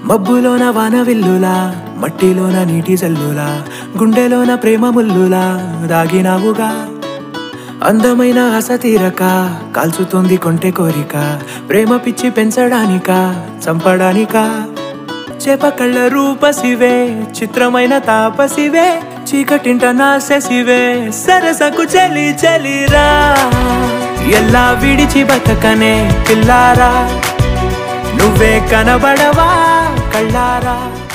మబ్బులోన వానవిల్లులా మట్టిలోన నీటి జల్లులా గుండెలోన ప్రేమ ముల్లులా దాగినావుగా అందమైన ఆశ తీరక కాల్చుతుంది కొంటె కోరిక ప్రేమ పిచ్చి పెంచడానిక చంపడానిక చేప కళ్ళ రూపసివే చిత్రమైన తాపసివే చీకటింట నాశసివే సరసకు చలి చలిరా ఎల్లా విడిచి బతకనే పిల్లారా నువ్వే కనబడవా కళ్ళారా